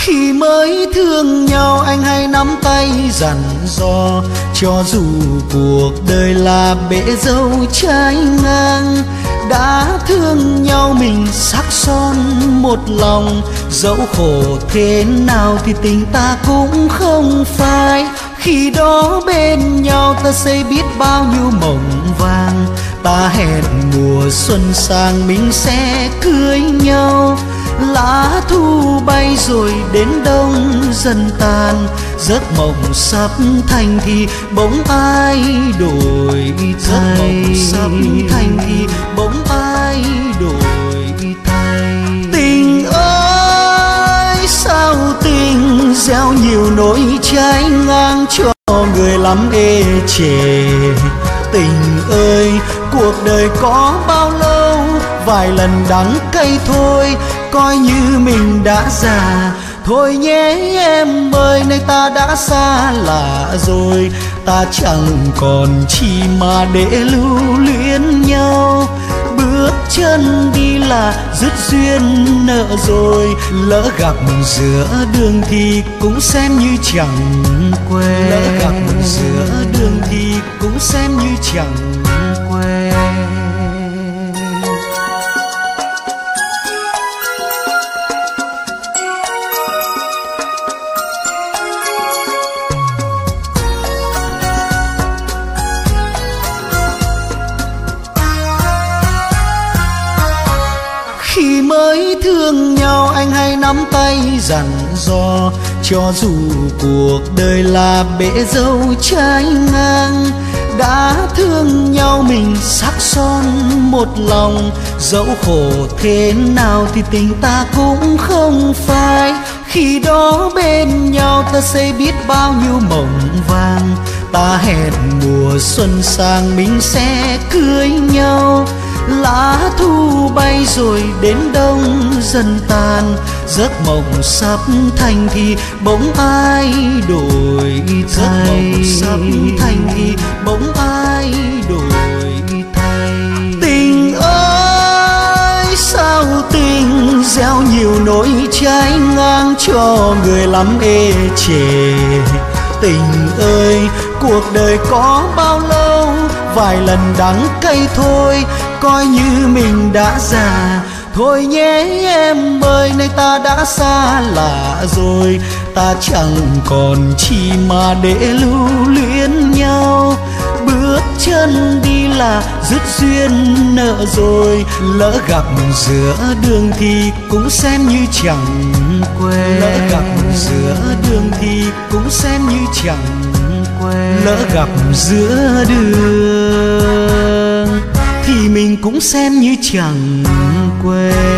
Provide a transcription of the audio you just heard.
Khi mới thương nhau anh hay nắm tay dặn dò, cho dù cuộc đời là bể dâu trái ngang. Đã thương nhau mình sắc son một lòng, dẫu khổ thế nào thì tình ta cũng không phai. Khi đó bên nhau ta xây biết bao nhiêu mộng vàng, ta hẹn mùa xuân sang mình sẽ cưới nhau. Lá thu bay rồi đến đông dần tàn, giấc mộng sắp thành thì bỗng ai đổi thay. Giấc mộng sắp thành thì bỗng ai đổi thay. Tình ơi sao tình gieo nhiều nỗi trái ngang, cho người lắm ê chề. Tình ơi cuộc đời có bao lâu, vài lần đắng cay thôi, coi như mình đã già. Thôi nhé em ơi, nơi ta đã xa lạ rồi, ta chẳng còn chi mà để lưu luyến nhau. Bước chân đi là dứt duyên nợ rồi, lỡ gặp giữa đường thì cũng xem như chẳng quen. Lỡ gặp giữa đường thì cũng xem như chẳng quen. Khi mới thương nhau anh hay nắm tay dặn dò, cho dù cuộc đời là bể dâu trái ngang. Đã thương nhau mình sắc son một lòng, dẫu khổ thế nào thì tình ta cũng không phai. Khi đó bên nhau ta xây biết bao nhiêu mộng vàng, ta hẹn mùa xuân sang mình sẽ cưới nhau. Lá thu bay rồi đến đông dần tàn, giấc mộng sắp thành thì bỗng ai đổi thay. Giấc mộng sắp thành thì bỗng ai đổi thay. Tình ơi sao tình gieo nhiều nỗi trái ngang, cho người lắm ê chề. Tình ơi cuộc đời có bao lâu, vài lần đắng cay thôi, coi như mình đã già. Thôi nhé em ơi, nơi ta đã xa lạ rồi, ta chẳng còn chi mà để lưu luyến nhau. Bước chân đi là dứt duyên nợ rồi, lỡ gặp giữa đường thì cũng xem như chẳng quen. Lỡ gặp giữa đường thì cũng xem như chẳng quen. Lỡ gặp giữa đường thì mình cũng xem như chẳng quen.